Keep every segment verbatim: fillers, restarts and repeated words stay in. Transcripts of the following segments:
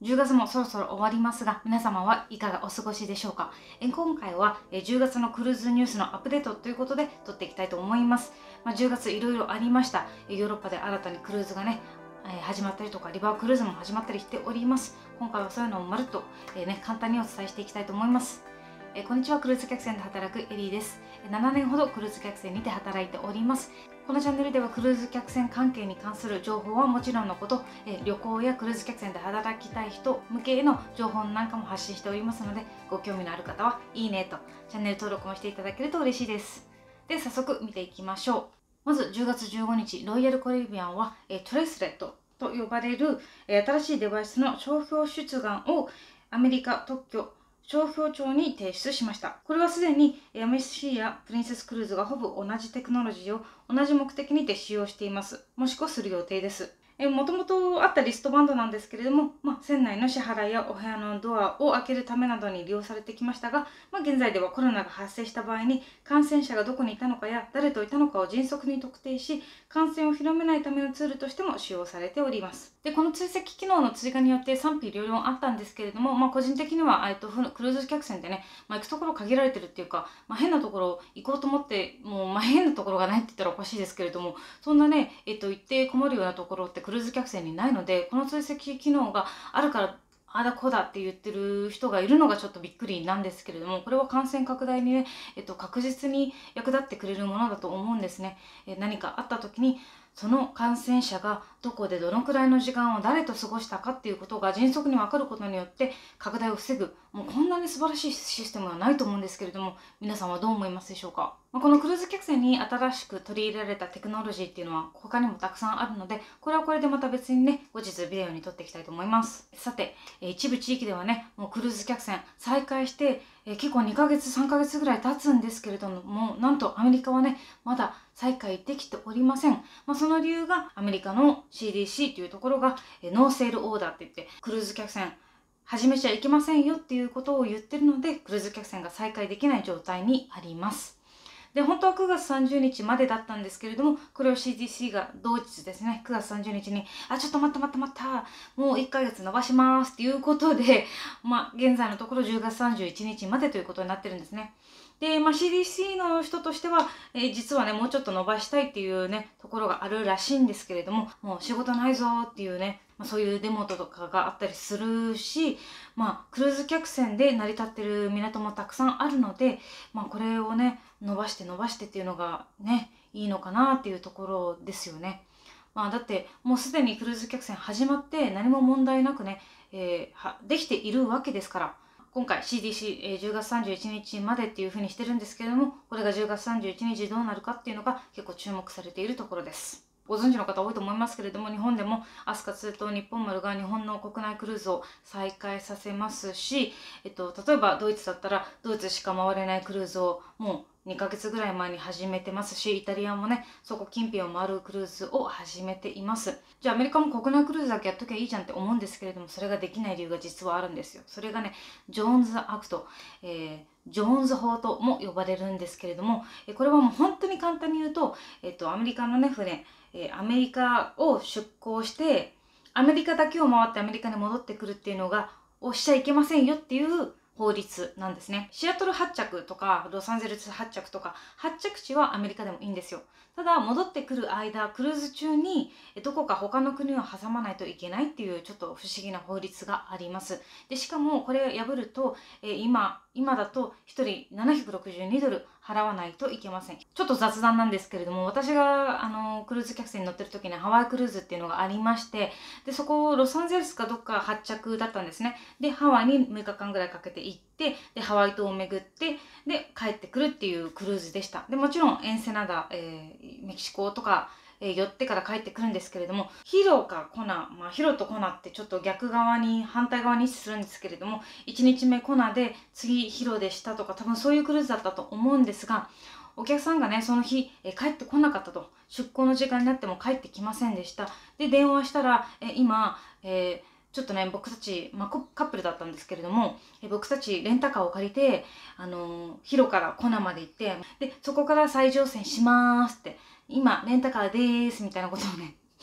じゅうがつもそろそろ終わりますが、皆様はいかがお過ごしでしょうか。え今回はじゅうがつのクルーズニュースのアップデートということで撮っていきたいと思います。まあ、じゅうがついろいろありました。ヨーロッパで新たにクルーズがね、え始まったりとか、リバークルーズも始まったりしております。今回はそういうのをまるっと、えーね、簡単にお伝えしていきたいと思います。えこんにちは、クルーズ客船で働くエリーです。ななねんほどクルーズ客船にて働いております。このチャンネルではクルーズ客船関係に関する情報はもちろんのこと、え旅行やクルーズ客船で働きたい人向けへの情報なんかも発信しておりますので、ご興味のある方はいいねとチャンネル登録もしていただけると嬉しいです。で、早速見ていきましょう。まずじゅうがつじゅうごにち、ロイヤルカリビアンはえトレスレットと呼ばれるえ新しいデバイスの商標出願をアメリカ特許商標庁に提出しました。これはすでに エムエスシー やプリンセスクルーズがほぼ同じテクノロジーを同じ目的にて使用しています。もしくはする予定です。もともとあったリストバンドなんですけれども、まあ、船内の支払いやお部屋のドアを開けるためなどに利用されてきましたが、まあ、現在ではコロナが発生した場合に感染者がどこにいたのかや誰といたのかを迅速に特定し、感染を広めないためのツールとしても使用されております。で、この追跡機能の追加によって賛否両論あったんですけれども、まあ、個人的には、えっと、クルーズ客船でね、まあ、行くところ限られてるっていうか、まあ、変なところ行こうと思ってもう、まあ、変なところがないって言ったらおかしいですけれども、そんなね、えっと、行って困るようなところってクルーズ客船にないので、この追跡機能があるからああだこうだって言ってる人がいるのがちょっとびっくりなんですけれども、これは感染拡大にね、えっと、確実に役立ってくれるものだと思うんですね。え何かあった時にその感染者がどこでどのくらいの時間を誰と過ごしたかっていうことが迅速に分かることによって拡大を防ぐ、もうこんなに素晴らしいシステムはないと思うんですけれども、皆さんはどう思いますでしょうか。まあ、このクルーズ客船に新しく取り入れられたテクノロジーっていうのは他にもたくさんあるので、これはこれでまた別にね、後日ビデオに撮っていきたいと思います。さて、一部地域ではね、もうクルーズ客船再開してえ結構にかげつさんかげつぐらい経つんですけれども、なんとアメリカはねまだ再開できておりません。まあ、その理由がアメリカの シーディーシー というところがえノーセールオーダーって言って、クルーズ客船始めちゃいけませんよっていうことを言ってるので、クルーズ客船が再開できない状態にあります。で、本当はくがつさんじゅうにちまでだったんですけれども、これを シーディーシー が同日ですね、くがつさんじゅうにちに、あ、ちょっと待った待った待った、もういっかげつ延ばしますっていうことで、まあ、現在のところじゅうがつさんじゅういちにちまでということになってるんですね。で、まあ、シーディーシー の人としては、えー、実はね、もうちょっと伸ばしたいっていうね、ところがあるらしいんですけれども、もう仕事ないぞっていうね、まあ、そういうデモとかがあったりするし、まあ、クルーズ客船で成り立ってる港もたくさんあるので、まあ、これをね、伸ばして伸ばしてっていうのがね、いいのかなっていうところですよね。まあ、だってもうすでにクルーズ客船始まって何も問題なくね、えー、はできているわけですから、今回 シーディーシー、えー、じゅうがつさんじゅういちにちまでっていうふうにしてるんですけれども、これがじゅうがつさんじゅういちにちどうなるかっていうのが結構注目されているところです。ご存知の方多いと思いますけれども、日本でも飛鳥通と日本丸が日本の国内クルーズを再開させますし、えっと、例えばドイツだったらドイツしか回れないクルーズをもうにかげつぐらい前に始めてますし、イタリアもね、そこ近辺を回るクルーズを始めています。じゃあアメリカも国内クルーズだけやっときゃいいじゃんって思うんですけれども、それができない理由が実はあるんですよ。それがね、ジョーンズアクト、えー、ジョーンズ法とも呼ばれるんですけれども、これはもう本当に簡単に言うと、えっと、アメリカのね、船、アメリカを出港してアメリカだけを回ってアメリカに戻ってくるっていうのがをしちゃいけませんよっていう法律なんですね。シアトル発着とかロサンゼルス発着とか発着地はアメリカでもいいんですよ。ただ戻ってくる間、クルーズ中にどこか他の国を挟まないといけないっていうちょっと不思議な法律があります。でしかもこれを破ると今今だとひとりななひゃくろくじゅうにドル払わないといけません。ちょっと雑談なんですけれども、私があのクルーズ客船に乗ってる時にハワイクルーズっていうのがありまして、でそこロサンゼルスかどっか発着だったんですね。でハワイにむいかかんぐらいかけて行って、でハワイ島を巡ってで帰ってくるっていうクルーズでした。でもちろんエンセナダ、えー、メキシコとかえー、寄ってから帰ってくるんですけれども、ヒロかコナ、まあ、ヒロとコナってちょっと逆側に反対側に位置するんですけれども、いちにちめコナで次ヒロでしたとか、多分そういうクルーズだったと思うんですが、お客さんがねその日、えー、帰ってこなかったと、出港の時間になっても帰ってきませんでした。で電話したら、えー、今、えーちょっとね僕たち、まあ、カップルだったんですけれども、え僕たちレンタカーを借りて、あのー、ヒロからコナまで行って、でそこから再乗船しますって、今レンタカーでーすみたいなことをね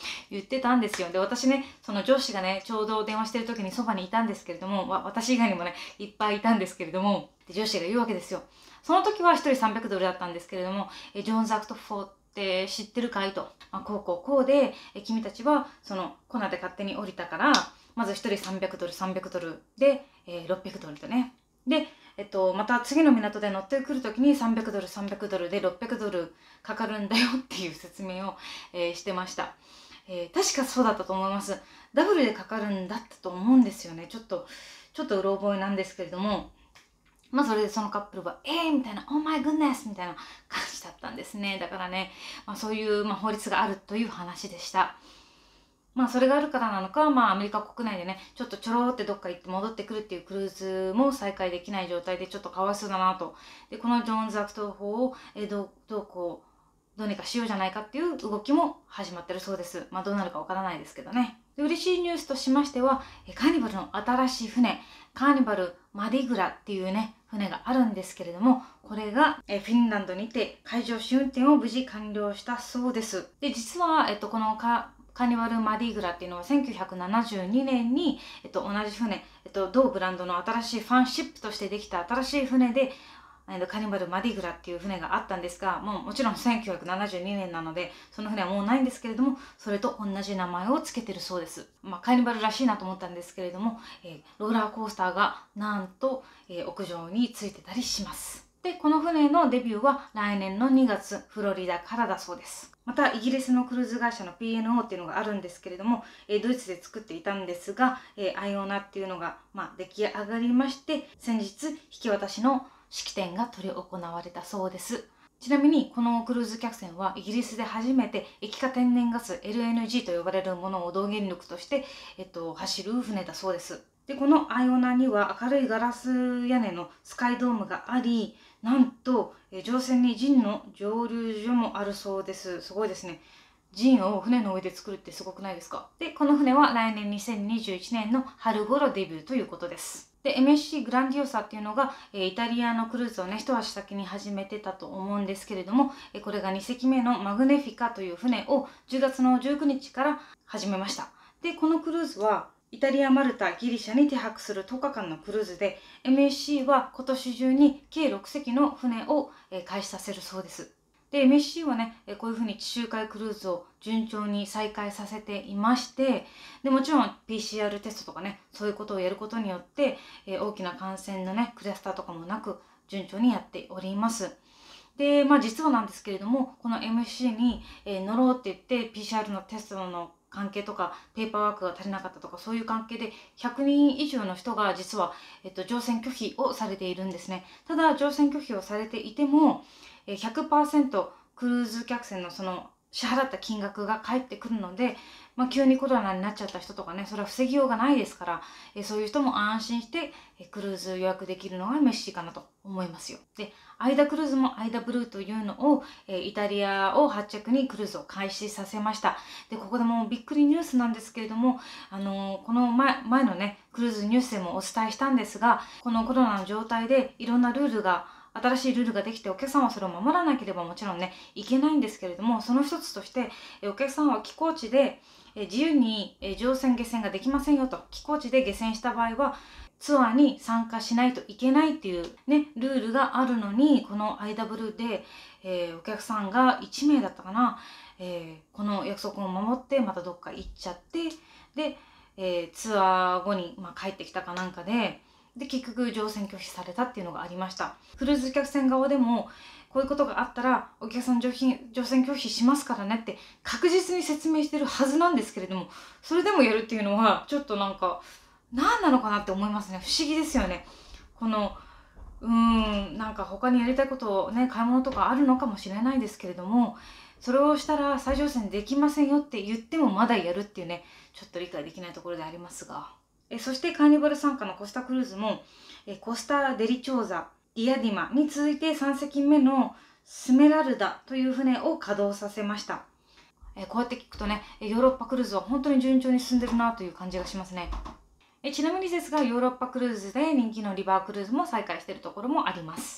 言ってたんですよ。で、私ね、その上司がね、ちょうど電話してる時にそばにいたんですけれども、わ私以外にもね、いっぱいいたんですけれども、で上司が言うわけですよ。その時はひとりさんびゃくドルだったんですけれども、えジョーンズ・アクトフォーって知ってるかいと。まあ、こうこうこうで、え君たちはそのコナで勝手に降りたから、まずひとりさんびゃくドル、さんびゃくドルで、えー、ろっぴゃくドルとね。で、えっと、また次の港で乗ってくるときにさんびゃくドル、さんびゃくドルでろっぴゃくドルかかるんだよっていう説明を、えー、してました。えー、確かそうだったと思います。ダブルでかかるんだったと思うんですよね。ちょっと、ちょっとうろ覚えなんですけれども、まあそれでそのカップルは、えーみたいな、オーマイグッネスみたいな感じだったんですね。だからね、まあ、そういう、まあ、法律があるという話でした。まあそれがあるからなのか、まあアメリカ国内でね、ちょっとちょろーってどっか行って戻ってくるっていうクルーズも再開できない状態でちょっとかわいそうだなと。で、このジョーンズアクト法を、えー、どう、どうこう、どうにかしようじゃないかっていう動きも始まってるそうです。まあどうなるかわからないですけどね。で、嬉しいニュースとしましては、カーニバルの新しい船、カーニバルマディグラっていうね、船があるんですけれども、これがフィンランドにて海上試運転を無事完了したそうです。で、実は、えっと、このカカーニバルマディグラっていうのはせんきゅうひゃくななじゅうにねんに、えっと、同じ船、えっと、同ブランドの新しいファンシップとしてできた新しい船で、カーニバルマディグラっていう船があったんですが、もうもちろんせんきゅうひゃくななじゅうにねんなので、その船はもうないんですけれども、それと同じ名前を付けてるそうです。まあ、カーニバルらしいなと思ったんですけれども、えー、ローラーコースターがなんと、えー、屋上についてたりします。で、この船のデビューは来年のにがつ、フロリダからだそうです。また、イギリスのクルーズ会社の ピーエヌオー っていうのがあるんですけれども、えー、ドイツで作っていたんですが、えー、アイオナっていうのが、まあ、出来上がりまして、先日引き渡しの式典が執り行われたそうです。ちなみにこのクルーズ客船はイギリスで初めて液化天然ガス エルエヌジー と呼ばれるものを動原力として、えっと、走る船だそうです。で、このアイオナには明るいガラス屋根のスカイドームがあり、なんと乗船にジンの蒸留所もあるそうです。すごいですね。ジンを船の上で作るってすごくないですか？で、この船は来年にせんにじゅういちねんの春頃デビューということです。で、エムエスシー グランディオサっていうのが、えイタリアのクルーズをね、一足先に始めてたと思うんですけれども、えこれがに隻目のマグネフィカという船をじゅうがつのじゅうくにちから始めました。で、このクルーズは、イタリア、マルタ、ギリシャに停泊するとおかかんのクルーズで、エムエスシー は今年中に計ろく隻の船を開始させるそうです。で、エムエスシー はね、こういうふうに地中海クルーズを順調に再開させていまして、で、もちろん ピーシーアール テストとかね、そういうことをやることによって、大きな感染のね、クラスターとかもなく、順調にやっております。で、まあ実はなんですけれども、この エムエスシー に乗ろうって言って、ピーシーアール のテストの関係とかペーパーワークが足りなかったとかそういう関係でひゃくにん以上の人が実は、えっと、乗船拒否をされているんですね。ただ乗船拒否をされていても ひゃくパーセント クルーズ客船のその支払った金額が返ってくるので、まあ、急にコロナになっちゃった人とかね、それは防ぎようがないですから、えそういう人も安心してえクルーズ予約できるのが エムエスシー かなと思いますよ。で、アイダクルーズもアイダブルーというのを、えイタリアを発着にクルーズを開始させました。で、ここでもびっくりニュースなんですけれども、あのー、この前前のね、クルーズニュースでもお伝えしたんですが、このコロナの状態でいろんなルールが新しいルールができてお客さんはそれを守らなければもちろんねいけないんですけれども、その一つとしてお客さんは寄港地で自由に乗船下船ができませんよと。寄港地で下船した場合はツアーに参加しないといけないっていうねルールがあるのに、この アイダブリュー で、えー、お客さんがいちめいだったかな、えー、この約束を守ってまたどっか行っちゃって、で、えー、ツアー後に、まあ、帰ってきたかなんかでで結局乗船拒否されたっていうのがありました。クルーズ客船側でもこういうことがあったらお客さん乗船拒否しますからねって確実に説明してるはずなんですけれども、それでもやるっていうのはちょっとなんか何なのかなって思いますね。不思議ですよね。このうーんなんか他にやりたいことをね、買い物とかあるのかもしれないですけれども、それをしたら再乗船できませんよって言ってもまだやるっていうね、ちょっと理解できないところでありますが。えそしてカーニバル傘下のコスタクルーズもえコスタ・デリチョーザ、ディアディマに続いてさん隻目のスメラルダという船を稼働させました。えこうやって聞くとね、ヨーロッパクルーズは本当に順調に進んでるなという感じがしますね。えちなみにですが、ヨーロッパクルーズで人気のリバークルーズも再開しているところもあります。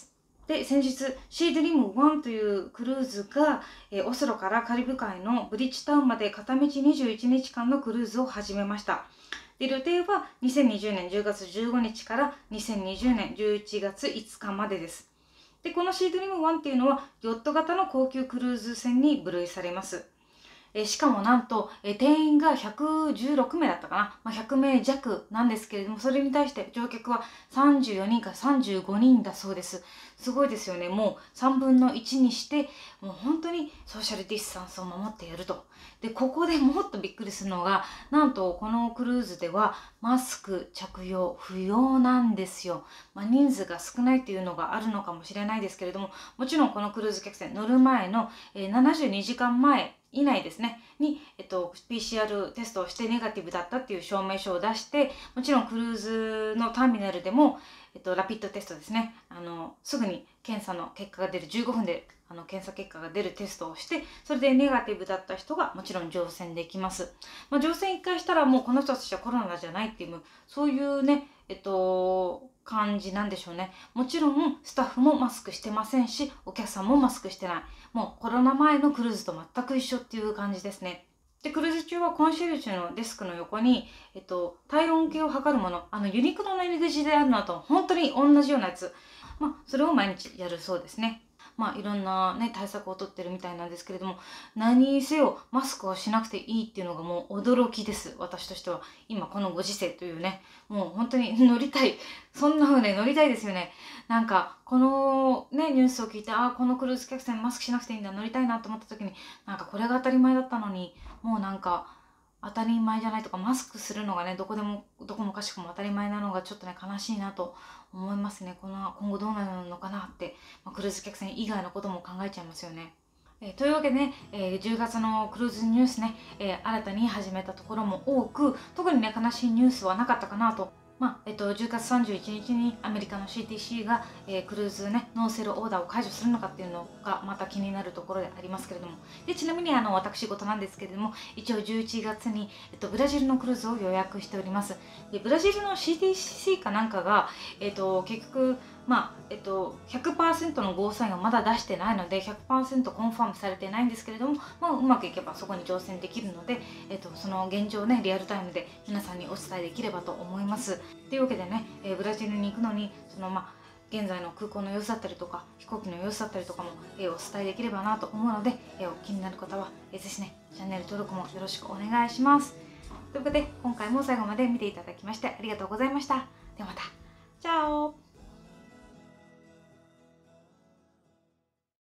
で、先日、シードリームワンというクルーズが、えーオスロからカリブ海のブリッジタウンまで片道にじゅういちにちかんのクルーズを始めました。で、予定はにせんにじゅうねんじゅうがつじゅうごにちからにせんにじゅうねんじゅういちがついつかまでです。で、このシードリームワンっていうのは、ヨット型の高級クルーズ船に分類されます。えしかもなんと、え定員がひゃくじゅうろくめいだったかな、まあ、ひゃくめいじゃくなんですけれども、それに対して乗客はさんじゅうよにんからさんじゅうごにんだそうです。すごいですよね。もうさんぶんのいちにして、もう本当にソーシャルディスタンスを守ってやると。で、ここでもっとびっくりするのが、なんとこのクルーズではマスク着用不要なんですよ。まあ、人数が少ないっていうのがあるのかもしれないですけれども、もちろんこのクルーズ客船乗る前の、えー、ななじゅうにじかんまえ以内ですね、に、えっと、ピーシーアール テストをしてネガティブだったっていう証明書を出して、もちろんクルーズのターミナルでも、えっと、ラピッドテストですね、あの、すぐに検査の結果が出る、じゅうごふんであの検査結果が出るテストをして、それでネガティブだった人がもちろん乗船できます。まあ、乗船いっかいしたらもうこの人たちはコロナじゃないっていう、そういうね、えっと、感じなんでしょうね。もちろんスタッフもマスクしてませんし、お客さんもマスクしてない。もうコロナ前のクルーズと全く一緒っていう感じですね。で、クルーズ中はコンシェルジュのデスクの横に、えっと、体温計を測るもの、あのユニクロの入り口であるのと本当に同じようなやつ。まあ、それを毎日やるそうですね。まあ、いろんなね、対策をとってるみたいなんですけれども、何せよマスクをしなくていいっていうのがもう驚きです。私としては。今このご時世というね、もう本当に乗りたい。そんな風ね、乗りたいですよね。なんか、このね、ニュースを聞いて、ああ、このクルーズ客船マスクしなくていいんだ、乗りたいなと思った時に、なんかこれが当たり前だったのに、もうなんか、当たり前じゃないとか、マスクするのがね、どこでも、どこもかしこも当たり前なのがちょっとね、悲しいなと思いますね。この、今後どうなるのかなって、まあ、クルーズ客船以外のことも考えちゃいますよね。えーというわけでね、えーじゅうがつのクルーズニュースね、えー新たに始めたところも多く、特にね、悲しいニュースはなかったかなと。まあえっと、じゅうがつさんじゅういちにちにアメリカの シーティーシー が、えークルーズね、ノーセルオーダーを解除するのかっていうのがまた気になるところでありますけれども。で、ちなみにあの私事なんですけれども、一応じゅういちがつに、えっと、ブラジルのクルーズを予約しております。で、ブラジルの シーティーシー かなんかが、えっと、結局、まあえっと、ひゃくパーセントのゴーサインをまだ出してないので ひゃくパーセント コンファームされてないんですけれども、まあ、うまくいけばそこに乗船できるので、えっと、その現状をねリアルタイムで皆さんにお伝えできればと思います。というわけでね、えーブラジルに行くのにそのまあ現在の空港の様子だったりとか飛行機の様子だったりとかも、えーお伝えできればなと思うので、えーお気になる方は、えーぜひねチャンネル登録もよろしくお願いします。ということで今回も最後まで見ていただきましてありがとうございました。ではまた。チャオ。